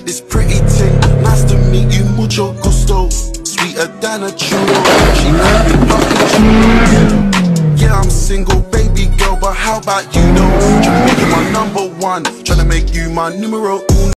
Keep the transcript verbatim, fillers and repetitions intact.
this pretty thing. Nice to meet you, mucho gusto. Sweeter than a churro. She got me fucking. Yeah, I'm single, baby girl, but how about you though? Tryna make you my number one, tryna make you my numero uno.